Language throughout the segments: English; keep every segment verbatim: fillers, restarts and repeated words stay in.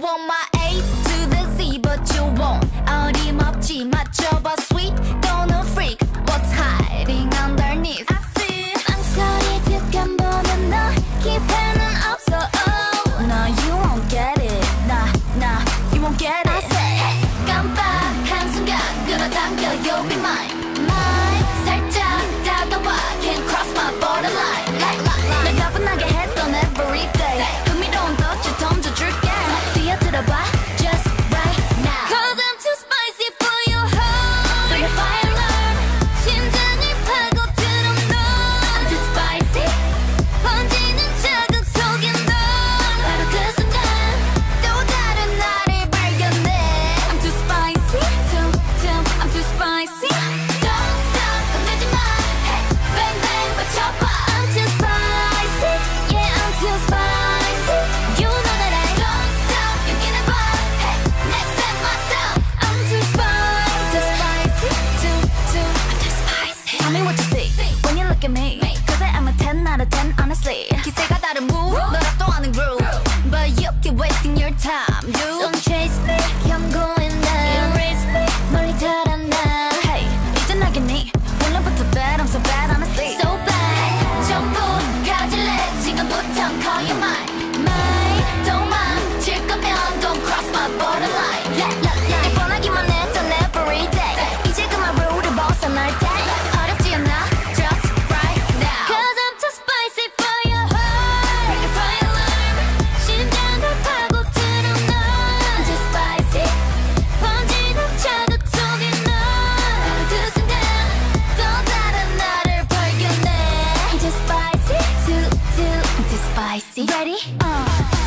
want my A to the Z, but you won't. 어림없지 맞춰봐 sweet. Gonna freak. What's hiding underneath? I see. 망설이 득한 보는 너 기회는 없어. Oh. No, you won't get it. Nah, nah, you won't get it. I say. 깜빡한 순간 끌어당겨 you'll be mine. Mine. 살짝 다가와 can't cross my borderline. Like, like, like. 날 가뿐하게 했던 everyday. 흥미로운 덫을 던져줄게. 뛰어들어봐 just right now. Cause I'm too spicy for your heart. Bring the fire alarm. 심장을 파고들어 너. I'm too spicy. 번지는 자극 속에 너. 바로 그 순간 또 다른 나를 발견해. I'm too spicy. Too, too, I'm too spicy. Don't stop, 끝내지 마. Hey, bang bang 맞춰봐. I'm too spicy. Yeah, I'm too spicy. You know that I don't stop. 여기는 봐. Hey, next time myself. I'm too spicy. Too spicy. Too, too, I'm too spicy. Tell me what you see when you look at me. Cause I'm a ten out of ten honestly. 기세가 다른 move, 너랍도 아는 groove. But you keep wasting your time, dude. Don't chase me, 경고했나. Erase me, 멀리 달아나. Hey, 이제 나겠니? 오늘부터 bad, I'm so bad honestly. So bad, 전부 가질래. 지금부터 call you mine. Mine, don't mind. 질 거면 don't cross my borderline. Yeah, yeah, yeah. 내 뻔하기만 했던 every day. 이제 그만 룰을 벗어날 때. 어렵지 않아, just right now. Cause I'm too spicy for your heart. Bring the fire alarm. 심장을 파고들어 너. I'm too spicy. 번지는 자극 속에 너. 바로 그 순간 또 다른 나를 발견해. I'm too spicy. Too, too, I'm too spicy. Ready? Uh.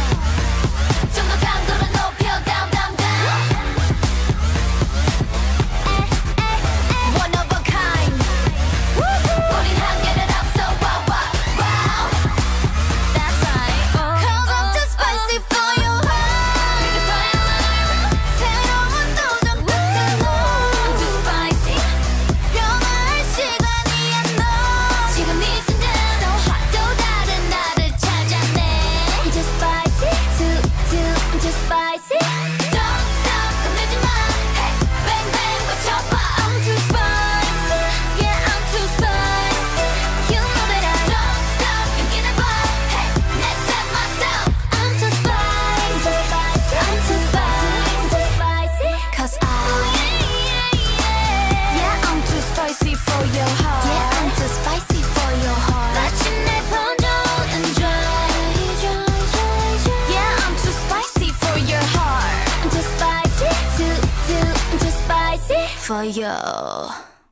좀 더 강도를 높여 down, down, down. One of a kind. 우린 한계를 앞서 wow, wow, wow. That's right. Cause I'm too spicy for your heart. Bring the fire alarm. 새로운 도전 끝에 너. I'm too spicy. 변화할 시간이야 너. 지금 이 순간 so hot. 또 다른 나를 찾아내. I'm too spicy. Too, too, I'm too spicy. Don't stop, 끝내지 마. Hey, bang bang 맞춰봐. I'm too spicy. Yeah, I'm too spicy. You know that I don't stop. 여기는 봐. Hey, next time myself. I'm too spicy. I'm too spicy. I'm too spicy. Cause I. Yeah, I'm too spicy for your heart. Yeah, I'm too spicy for your heart. 마침내 번져오는 dry, dry, dry, dry. Yeah, I'm too spicy for your heart. I'm too spicy, too, too, I'm too spicy for you.